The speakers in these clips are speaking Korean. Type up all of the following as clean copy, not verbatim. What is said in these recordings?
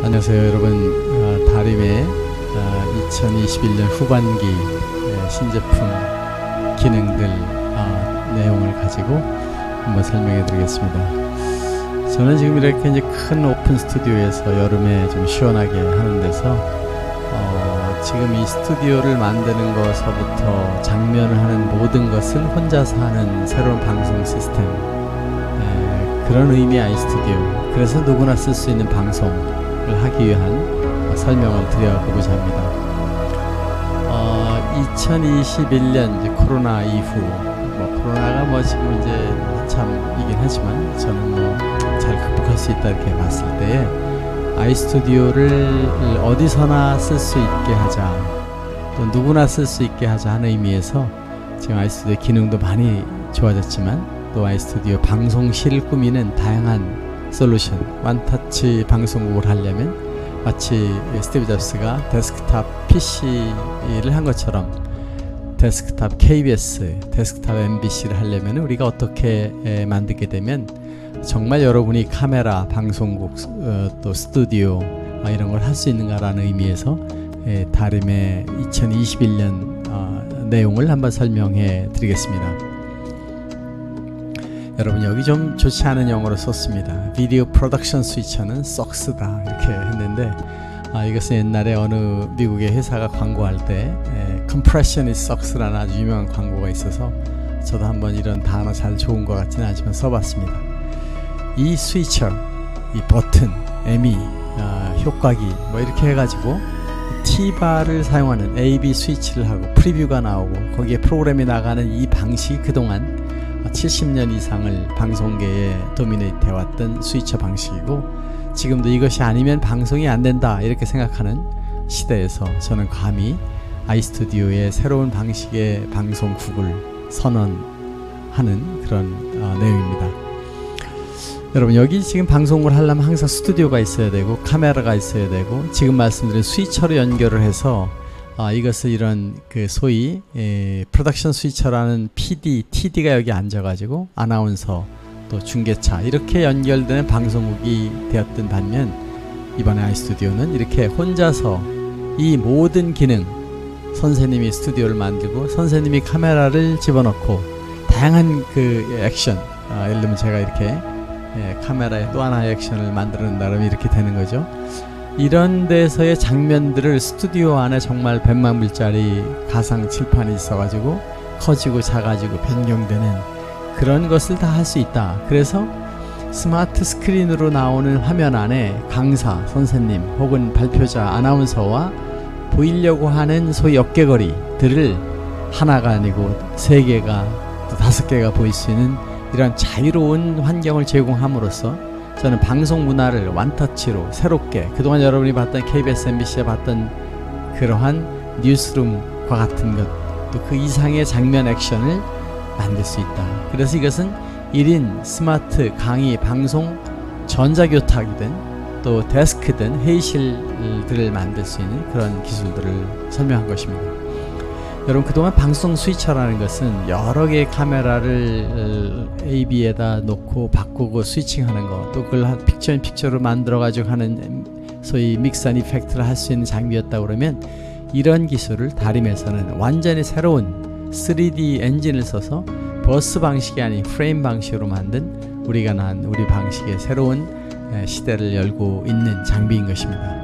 안녕하세요 여러분. 다림의 2021년 후반기 신제품 기능들 내용을 가지고 한번 설명해 드리겠습니다. 저는 지금 이렇게 이제 큰 오픈 스튜디오에서 여름에 좀 시원하게 하는 데서 지금 이 스튜디오를 만드는 것서부터 장면을 하는 모든 것을 혼자서 하는 새로운 방송 시스템, 그런 의미의 아이스튜디오, 그래서 누구나 쓸 수 있는 방송을 하기 위한 설명을 드려보고자 합니다. 2021년 이제 코로나 이후, 코로나가 지금 이제 참이긴 하지만 저는 잘 극복할 수 있다 이렇게 봤을 때에 아이스튜디오를 어디서나 쓸 수 있게 하자, 또 누구나 쓸 수 있게 하자 하는 의미에서 지금 아이스튜디오 기능도 많이 좋아졌지만 또 아이스튜디오 방송실을 꾸미는 다양한 솔루션, 원터치 방송국을 하려면 마치 스티브 잡스가 데스크탑 PC를 한 것처럼 데스크탑 KBS, 데스크탑 MBC를 하려면 우리가 어떻게 만들게 되면 정말 여러분이 카메라, 방송국, 또 스튜디오 이런 걸 할 수 있는가라는 의미에서 다림의 2021년 내용을 한번 설명해 드리겠습니다. 여러분, 여기 좀 좋지 않은 영어로 썼습니다. 비디오 프로덕션 스위처는 썩스다 이렇게 했는데, 이것은 옛날에 어느 미국의 회사가 광고할 때 Compression is sucks라는 아주 유명한 광고가 있어서 저도 한번 이런 단어 잘 좋은 것 같지는 않지만 써봤습니다. 이 스위처, 이 버튼, 에미, 효과기 이렇게 해가지고 T바를 사용하는 AB 스위치를 하고 프리뷰가 나오고 거기에 프로그램이 나가는 이 방식이 그동안 70년 이상을 방송계에 도미네이트 해왔던 스위처 방식이고, 지금도 이것이 아니면 방송이 안 된다 이렇게 생각하는 시대에서 저는 감히 아이스튜디오의 새로운 방식의 방송국을 선언하는 그런 내용입니다. 여러분, 여기 지금 방송을 하려면 항상 스튜디오가 있어야 되고 카메라가 있어야 되고, 지금 말씀드린 스위처로 연결을 해서 이것을 이런 소위 프로덕션 스위처라는 PD, TD가 여기 앉아가지고 아나운서 또 중계차 이렇게 연결되는 방송국이 되었던 반면, 이번에 아이스튜디오는 이렇게 혼자서 이 모든 기능, 선생님이 스튜디오를 만들고 선생님이 카메라를 집어넣고 다양한 액션, 예를 들면 제가 이렇게 카메라에 또 하나의 액션을 만들어낸다면 이렇게 되는 거죠. 이런 데서의 장면들을 스튜디오 안에 정말 100만 불짜리 가상 칠판이 있어가지고 커지고 작아지고 변경되는 그런 것을 다 할 수 있다. 그래서 스마트 스크린으로 나오는 화면 안에 강사, 선생님 혹은 발표자, 아나운서와 보이려고 하는 소위 어깨거리들을 하나가 아니고 3개가 또 5개가 보일 수 있는 이런 자유로운 환경을 제공함으로써 저는 방송 문화를 원터치로 새롭게, 그동안 여러분이 봤던 KBS, MBC에 봤던 그러한 뉴스룸과 같은 것, 또 그 이상의 장면 액션을 만들 수 있다. 그래서 이것은 1인 스마트 강의, 방송, 전자교탁이든 또 데스크든 회의실들을 만들 수 있는 그런 기술들을 설명한 것입니다. 여러분, 그동안 방송 스위처라는 것은 여러 개의 카메라를 AB에다 놓고 바꾸고 스위칭하는 거, 또 그걸 픽처 인 픽처로 만들어 가지고 하는 소위 믹스 앤 이펙트를 할 수 있는 장비였다고 그러면, 이런 기술을 다림에서는 완전히 새로운 3D 엔진을 써서 버스 방식이 아닌 프레임 방식으로 만든 우리가 난 우리 방식의 새로운 시대를 열고 있는 장비인 것입니다.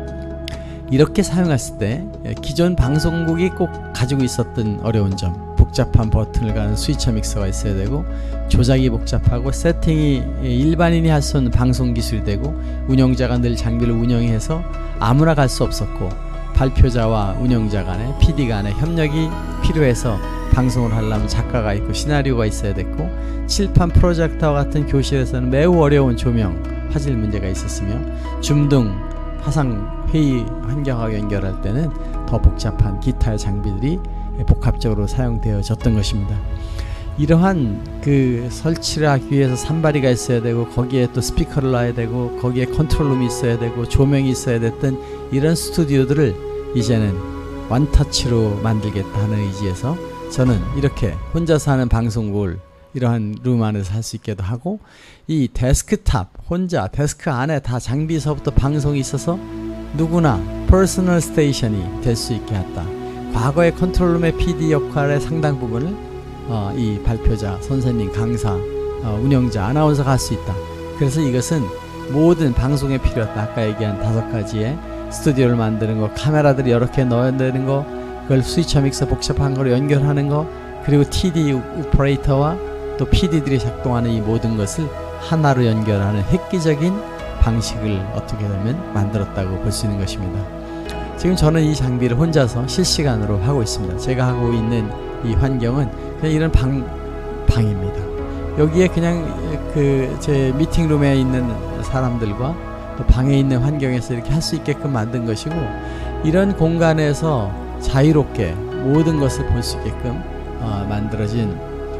이렇게 사용했을 때 기존 방송국이 꼭 가지고 있었던 어려운 점, 복잡한 버튼을 가는 스위처 믹서가 있어야 되고, 조작이 복잡하고 세팅이 일반인이 할 수 없는 방송 기술이 되고, 운영자가 늘 장비를 운영해서 아무나 갈 수 없었고, 발표자와 운영자 간에 PD 간에 협력이 필요해서 방송을 하려면 작가가 있고 시나리오가 있어야 됐고, 칠판 프로젝터와 같은 교실에서는 매우 어려운 조명, 화질 문제가 있었으며, 줌 등 화상 회의 환경하고 연결할 때는 더 복잡한 기타의 장비들이 복합적으로 사용되어졌던 것입니다. 이러한 설치를 하기 위해서 산발이가 있어야 되고, 거기에 또 스피커를 놔야 되고, 거기에 컨트롤룸이 있어야 되고, 조명이 있어야 됐던 이런 스튜디오들을 이제는 원터치로 만들겠다 하는 의지에서 저는 이렇게 혼자서 하는 방송국을 이러한 룸 안에서 할 수 있게도 하고, 이 데스크탑 혼자 데스크 안에 다 장비서부터 방송이 있어서 누구나 퍼스널 스테이션이 될 수 있게 했다. 과거의 컨트롤룸의 PD 역할의 상당 부분을 이 발표자, 선생님, 강사, 운영자, 아나운서가 할 수 있다. 그래서 이것은 모든 방송에 필요하다. 아까 얘기한 5가지의 스튜디오를 만드는 거, 카메라들이 여러 개 넣어야 되는 거, 그걸 스위처 믹서 복잡한 걸 연결하는 거, 그리고 TD 오퍼레이터와 또 PD들이 작동하는 이 모든 것을 하나로 연결하는 획기적인 방식을 어떻게 보면 만들었다고 볼 수 있는 것입니다. 지금 저는 이 장비를 혼자서 실시간으로 하고 있습니다. 제가 하고 있는 이 환경은 그냥 이런 방입니다. 여기에 그냥 제 미팅룸에 있는 사람들과 또 방에 있는 환경에서 이렇게 할 수 있게끔 만든 것이고, 이런 공간에서 자유롭게 모든 것을 볼 수 있게끔 만들어진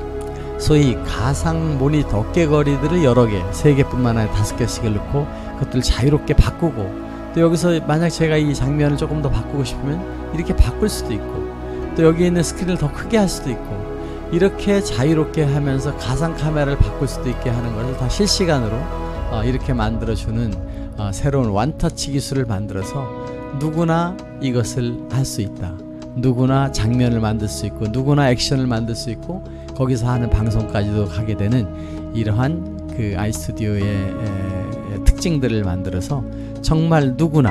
소위 가상 모니터 어깨거리들을 여러 개, 3개뿐만 아니라 5개씩을 넣고 그것들을 자유롭게 바꾸고, 또 여기서 만약 제가 이 장면을 조금 더 바꾸고 싶으면 이렇게 바꿀 수도 있고, 또 여기 있는 스크린을 더 크게 할 수도 있고, 이렇게 자유롭게 하면서 가상 카메라를 바꿀 수도 있게 하는 것을 다 실시간으로 이렇게 만들어주는 새로운 원터치 기술을 만들어서 누구나 이것을 할 수 있다. 누구나 장면을 만들 수 있고, 누구나 액션을 만들 수 있고, 거기서 하는 방송까지도 가게 되는 이러한 그 아이스튜디오의 특징들을 만들어서 정말 누구나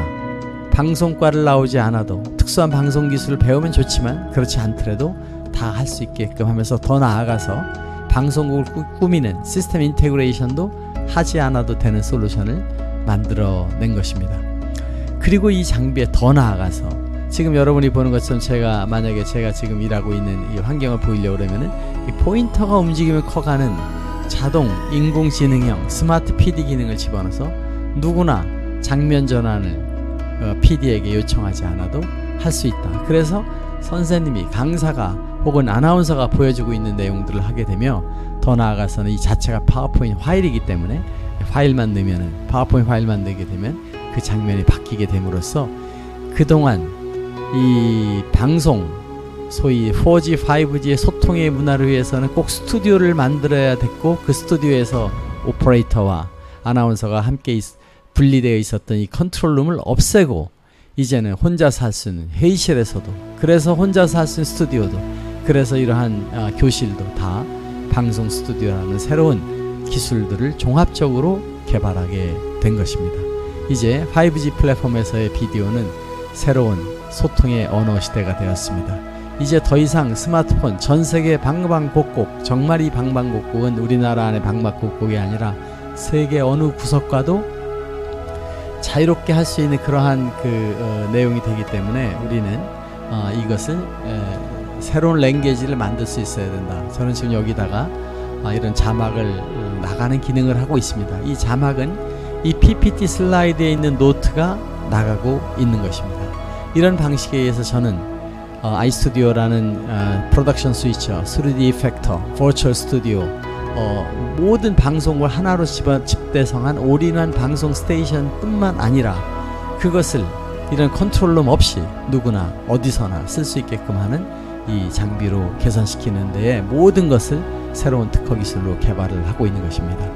방송과를 나오지 않아도 특수한 방송 기술을 배우면 좋지만 그렇지 않더라도 다 할 수 있게끔 하면서 더 나아가서 방송국을 꾸미는 시스템 인테그레이션도 하지 않아도 되는 솔루션을 만들어낸 것입니다. 그리고 이 장비에 더 나아가서 지금 여러분이 보는 것처럼 만약에 제가 지금 일하고 있는 이 환경을 보이려고 그러면은 이 포인터가 움직이면 커가는 자동 인공지능형 스마트 PD 기능을 집어넣어서 누구나 장면 전환을 PD에게 요청하지 않아도 할 수 있다. 그래서 선생님이, 강사가 혹은 아나운서가 보여주고 있는 내용들을 하게 되며, 더 나아가서는 이 자체가 파워포인트 파일이기 때문에 파일만 넣으면은, 파워포인트 파일만 넣게 되면 그 장면이 바뀌게 됨으로써 그동안 이 방송, 소위 4G, 5G의 소통의 문화를 위해서는 꼭 스튜디오를 만들어야 됐고, 그 스튜디오에서 오퍼레이터와 아나운서가 함께 분리되어 있었던 이 컨트롤룸을 없애고 이제는 혼자서 할 수 있는 회의실에서도, 그래서 혼자서 할 수 있는 스튜디오도, 그래서 이러한 교실도 다 방송 스튜디오라는 새로운 기술들을 종합적으로 개발하게 된 것입니다. 이제 5G 플랫폼에서의 비디오는 새로운 소통의 언어 시대가 되었습니다. 이제 더 이상 스마트폰 전 세계 방방곡곡, 정말 이 방방곡곡은 우리나라 안의 방방곡곡이 아니라 세계 어느 구석과도 자유롭게 할 수 있는 그러한 내용이 되기 때문에 우리는 이것을 새로운 랭귀지를 만들 수 있어야 된다. 저는 지금 여기다가 이런 자막을 나가는 기능을 하고 있습니다. 이 자막은 이 PPT 슬라이드에 있는 노트가 나가고 있는 것입니다. 이런 방식에 의해서 저는 아이스튜디오라는 프로덕션 스위처, 3D 이펙터, 버추얼 스튜디오, 모든 방송을 하나로 집대성한 올인원 방송 스테이션 뿐만 아니라 그것을 이런 컨트롤룸 없이 누구나 어디서나 쓸 수 있게끔 하는 이 장비로 개선시키는 데에 모든 것을 새로운 특허 기술로 개발을 하고 있는 것입니다.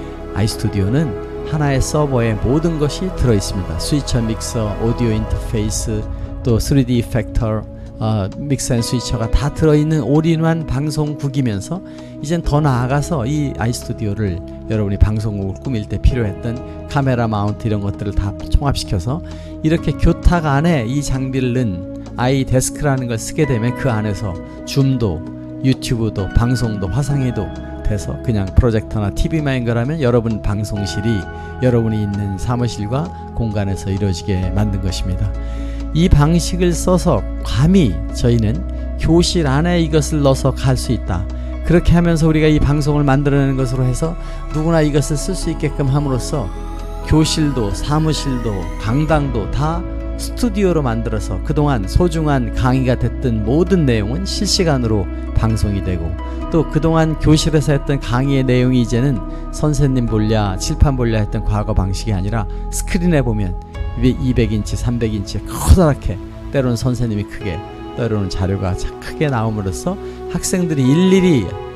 아이스튜디오는 하나의 서버에 모든 것이 들어있습니다. 스위처, 믹서, 오디오 인터페이스, 또 3D 이펙터, 믹서 앤 스위처가 다 들어있는 올인원 방송국이면서 이젠 더 나아가서 이 아이스튜디오를 여러분이 방송국을 꾸밀 때 필요했던 카메라 마운트 이런 것들을 다 총합시켜서 이렇게 교탁 안에 이 장비를 넣은 아이데스크라는 걸 쓰게 되면 그 안에서 줌도, 유튜브도, 방송도, 화상회도 돼서 그냥 프로젝터나 TV만 연결하면 여러분 방송실이 여러분이 있는 사무실과 공간에서 이루어지게 만든 것입니다. 이 방식을 써서 감히 저희는 교실 안에 이것을 넣어서 갈 수 있다. 그렇게 하면서 우리가 이 방송을 만들어내는 것으로 해서 누구나 이것을 쓸 수 있게끔 함으로써 교실도 사무실도 강당도 다 스튜디오로 만들어서 그동안 소중한 강의가 됐던 모든 내용은 실시간으로 방송이 되고, 또 그동안 교실에서 했던 강의의 내용이 이제는 선생님 볼랴 칠판 볼랴 했던 과거 방식이 아니라 스크린에 보면 200인치 300인치 커다랗게, 때로는 선생님이 크게, 때로는 자료가 크게 나옴으로써 학생들이 일일이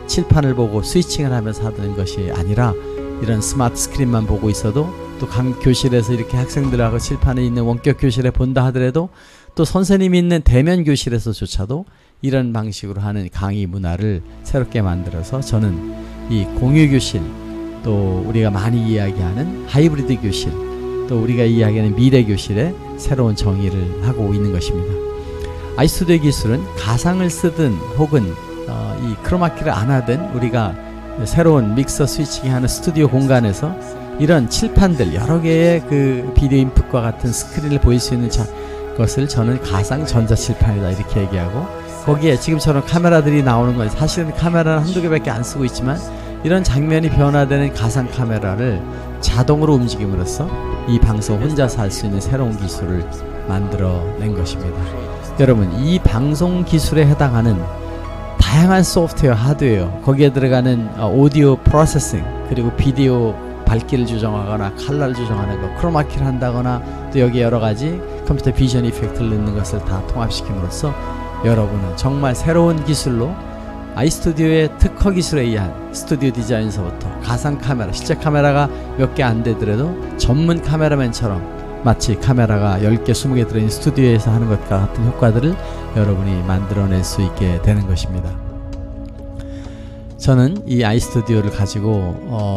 칠판을 보고 스위칭을 하면서 하는 것이 아니라 이런 스마트 스크린만 보고 있어도 또 교실에서 이렇게 학생들하고 칠판에 있는 원격 교실에 본다 하더라도 또 선생님이 있는 대면 교실에서조차도 이런 방식으로 하는 강의 문화를 새롭게 만들어서 저는 이 공유 교실, 또 우리가 많이 이야기하는 하이브리드 교실, 또 우리가 이야기하는 미래 교실의 새로운 정의를 하고 있는 것입니다. 아이스튜디오 기술은 가상을 쓰든 혹은 이 크로마키를 안 하든 우리가 새로운 믹서 스위칭이 하는 스튜디오 공간에서 이런 칠판들 여러 개의 그 비디오 인풋과 같은 스크린을 보일 수 있는 것을 저는 가상 전자칠판이다 이렇게 얘기하고, 거기에 지금처럼 카메라들이 나오는 건 사실은 카메라는 한두 개밖에 안 쓰고 있지만 이런 장면이 변화되는 가상 카메라를 자동으로 움직임으로써 이 방송 혼자서 할 수 있는 새로운 기술을 만들어낸 것입니다. 여러분, 이 방송 기술에 해당하는 다양한 소프트웨어, 하드웨어, 거기에 들어가는 오디오 프로세싱, 그리고 비디오 밝기를 조정하거나 컬러를 조정하는 것, 크로마키를 한다거나 또 여기 여러 가지 컴퓨터 비전 이펙트를 넣는 것을 다 통합시킴으로써 여러분은 정말 새로운 기술로 아이스튜디오의 특허 기술에 의한 스튜디오 디자인서부터 가상 카메라, 실제 카메라가 몇 개 안 되더라도 전문 카메라맨처럼 마치 카메라가 10개, 20개 들어있는 스튜디오에서 하는 것과 같은 효과들을 여러분이 만들어낼 수 있게 되는 것입니다. 저는 이 아이스튜디오를 가지고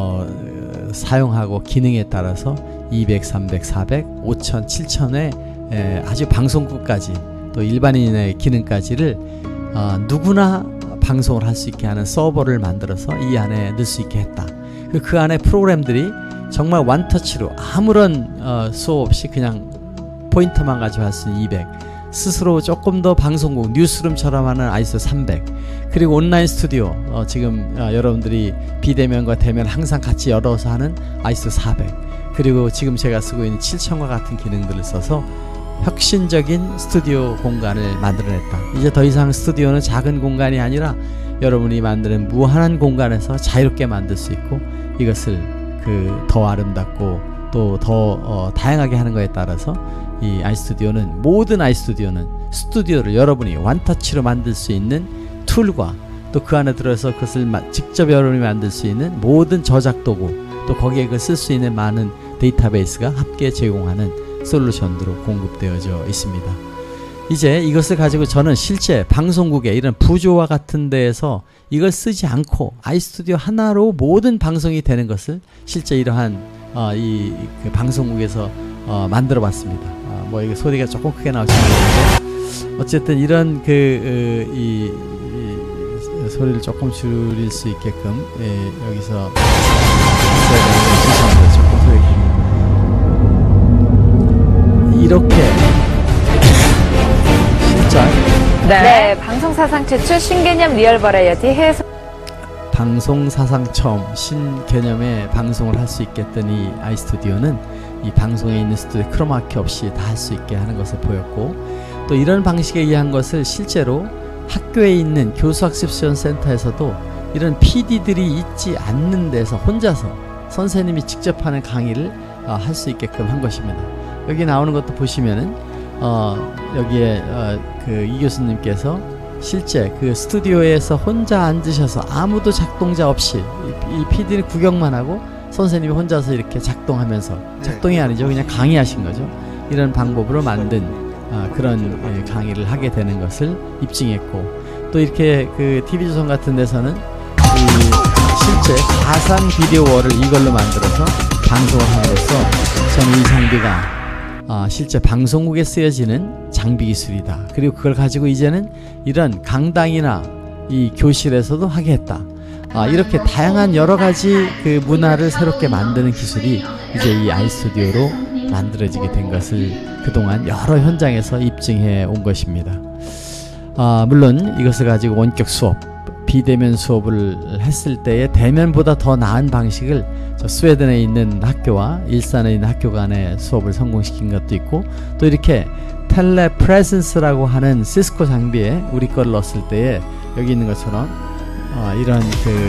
사용하고 기능에 따라서 200, 300, 400, 5000, 7000의 아주 방송국까지 또 일반인의 기능까지를 누구나 방송을 할 수 있게 하는 서버를 만들어서 이 안에 넣을 수 있게 했다. 그 안에 프로그램들이 정말 원터치로 아무런 수업 없이 그냥 포인터만 가지고 할 수 있는 200, 스스로 조금 더 방송국 뉴스룸처럼 하는 아이스 300, 그리고 온라인 스튜디오 지금 여러분들이 비대면과 대면 항상 같이 열어서 하는 아이스 400, 그리고 지금 제가 쓰고 있는 7000과 같은 기능들을 써서 혁신적인 스튜디오 공간을 만들어냈다. 이제 더 이상 스튜디오는 작은 공간이 아니라 여러분이 만드는 무한한 공간에서 자유롭게 만들 수 있고, 이것을 더 아름답고 또 더 다양하게 하는 것에 따라서 이 아이스튜디오는, 모든 아이스튜디오는 스튜디오를 여러분이 원터치로 만들 수 있는 툴과 또 그 안에 들어서 그것을 직접 여러분이 만들 수 있는 모든 저작 도구, 또 거기에 쓸 수 있는 많은 데이터베이스가 함께 제공하는 솔루션으로 공급되어져 있습니다. 이제 이것을 가지고 저는 실제 방송국에 이런 부조와 같은 데에서 이걸 쓰지 않고 아이스튜디오 하나로 모든 방송이 되는 것을 실제 이러한 그 방송국에서 만들어 봤습니다. 뭐 이게 소리가 조금 크게 나올지 모르겠는데 어쨌든 이런 이 소리를 조금 줄일 수 있게끔 여기서 조금 소리가 이렇게 진짜 네, 방송 사상 최초 신개념 리얼 버라이어티 해외 방송 사상 처음 신개념의 방송을 할 수 있게 했던 이 아이스튜디오는 이 방송에 있는 스튜디오 크로마키 없이 다 할 수 있게 하는 것을 보였고, 또 이런 방식에 의한 것을 실제로 학교에 있는 교수학습지원센터에서도 이런 PD들이 있지 않는 데서 혼자서 선생님이 직접 하는 강의를 할 수 있게끔 한 것입니다. 여기 나오는 것도 보시면은 여기에 이 교수님께서 실제 그 스튜디오에서 혼자 앉으셔서 아무도 작동자 없이 이 PD는 구경만 하고 선생님이 혼자서 이렇게 작동하면서, 작동이 아니죠, 그냥 강의하신 거죠. 이런 방법으로 만든 그런 강의를 하게 되는 것을 입증했고, 또 이렇게 그 TV조선 같은 데서는 실제 가상 비디오월을 이걸로 만들어서 방송을 함으로써 저는 이 장비가 실제 방송국에 쓰여지는 장비 기술이다. 그리고 그걸 가지고 이제는 이런 강당이나 이 교실에서도 하게 했다. 이렇게 다양한 여러 가지 그 문화를 새롭게 만드는 기술이 이제 이 아이스튜디오로 만들어지게 된 것을 그동안 여러 현장에서 입증해 온 것입니다. 물론 이것을 가지고 원격 수업, 비대면 수업을 했을 때의 대면보다 더 나은 방식을 저 스웨덴에 있는 학교와 일산에 있는 학교 간의 수업을 성공시킨 것도 있고, 또 이렇게 텔레프레센스라고 하는 시스코 장비에 우리 거를 넣었을 때에 여기 있는 것처럼 이런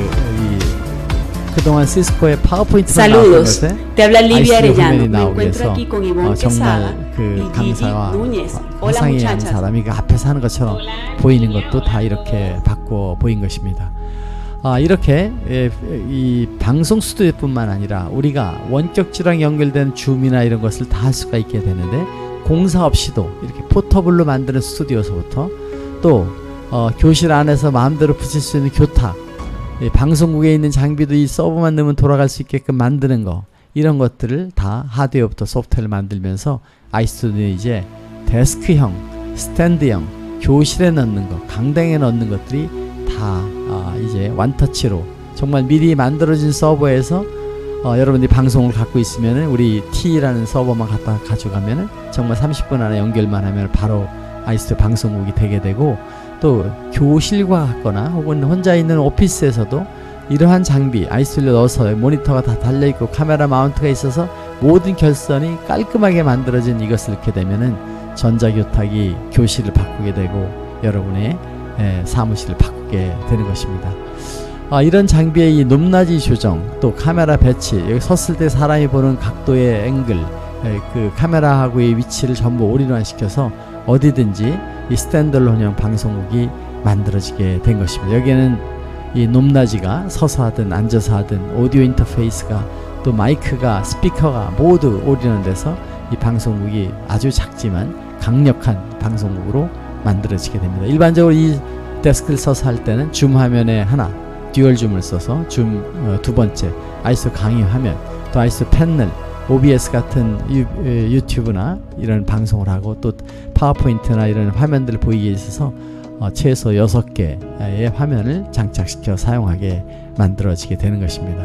그동안 시스코의 파워포인트가 나왔던 것에 아이스튜디오 화면이 나오기 위해서 정말 그 강사와 화상에 한 사람이 그 앞에서 하는 것처럼 보이는 것도 다 이렇게 바꿔 보인 것입니다. 이렇게 이 방송 스튜디오뿐만 아니라 우리가 원격지랑 연결된 줌이나 이런 것을 다 할 수가 있게 되는데, 공사 없이도 이렇게 포터블로 만드는 스튜디오서부터 또 교실 안에서 마음대로 붙일 수 있는 교탁, 방송국에 있는 장비도 이 서버만 넣으면 돌아갈 수 있게끔 만드는 거, 이런 것들을 다 하드웨어부터 소프트웨어를 만들면서 아이스튜디오 이제 데스크형, 스탠드형, 교실에 넣는 거, 강당에 넣는 것들이 다 이제 완터치로 정말 미리 만들어진 서버에서 여러분들이 방송을 갖고 있으면은 우리 T라는 서버만 갖다 가져가면은 정말 30분 안에 연결만 하면 바로 아이스튜디오 방송국이 되게 되고, 또 교실과 같거나 혹은 혼자 있는 오피스에서도 이러한 장비 아이스튜디오에 넣어서 모니터가 다 달려있고 카메라 마운트가 있어서 모든 결선이 깔끔하게 만들어진 이것을 넣게 되면은 전자교탁이 교실을 바꾸게 되고 여러분의 사무실을 바꾸게 되는 것입니다. 이런 장비의 이 높낮이 조정, 또 카메라 배치, 여기 섰을 때 사람이 보는 각도의 앵글, 그 카메라하고의 위치를 전부 올인원 시켜서 어디든지 이 스탠드얼론형 방송국이 만들어지게 된 것입니다. 여기에는 이 높낮이가 서서 하든 앉아서 하든 오디오 인터페이스가 또 마이크가 스피커가 모두 올인원 돼서 이 방송국이 아주 작지만 강력한 방송국으로 만들어지게 됩니다. 일반적으로 이 데스크를 써서 할 때는 줌 화면에 하나, 듀얼 줌을 써서 줌 두 번째, 아이소 강의 화면, 또 아이소 패널, OBS 같은 유튜브나 이런 방송을 하고 또 파워포인트나 이런 화면들을 보이게 있어서 최소 6개의 화면을 장착시켜 사용하게 만들어지게 되는 것입니다.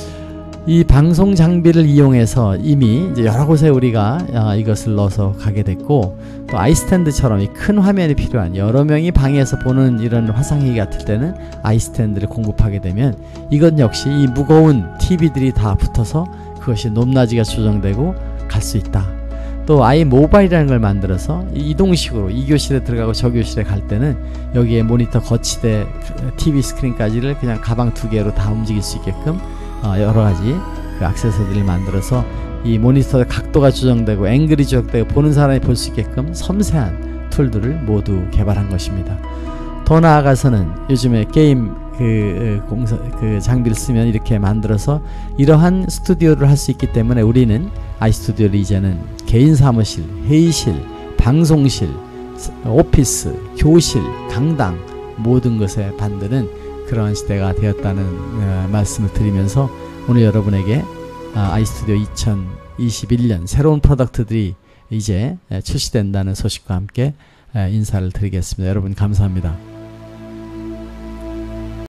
이 방송 장비를 이용해서 이미 이제 여러 곳에 우리가 이것을 넣어서 가게 됐고, 또 아이스탠드처럼 이 큰 화면이 필요한 여러 명이 방에서 보는 이런 화상회의 같을 때는 아이스탠드를 공급하게 되면 이것 역시 이 무거운 TV들이 다 붙어서 그것이 높낮이가 조정되고 갈 수 있다. 또 아이 모바일이라는 걸 만들어서 이동식으로 이 교실에 들어가고 저 교실에 갈 때는 여기에 모니터 거치대 TV 스크린까지를 그냥 가방 2개로 다 움직일 수 있게끔 여러가지 그 액세서리를 만들어서 이 모니터의 각도가 조정되고 앵글이 조정되고 보는 사람이 볼 수 있게끔 섬세한 툴들을 모두 개발한 것입니다. 더 나아가서는 요즘에 게임 그 장비를 쓰면 이렇게 만들어서 이러한 스튜디오를 할 수 있기 때문에 우리는 아이스튜디오를 이제는 개인 사무실, 회의실, 방송실, 오피스, 교실, 강당 모든 것에 만드는 그러한 시대가 되었다는 말씀을 드리면서 오늘 여러분에게 아이스튜디오 2021년 새로운 프로덕트들이 이제 출시된다는 소식과 함께 인사를 드리겠습니다. 여러분 감사합니다.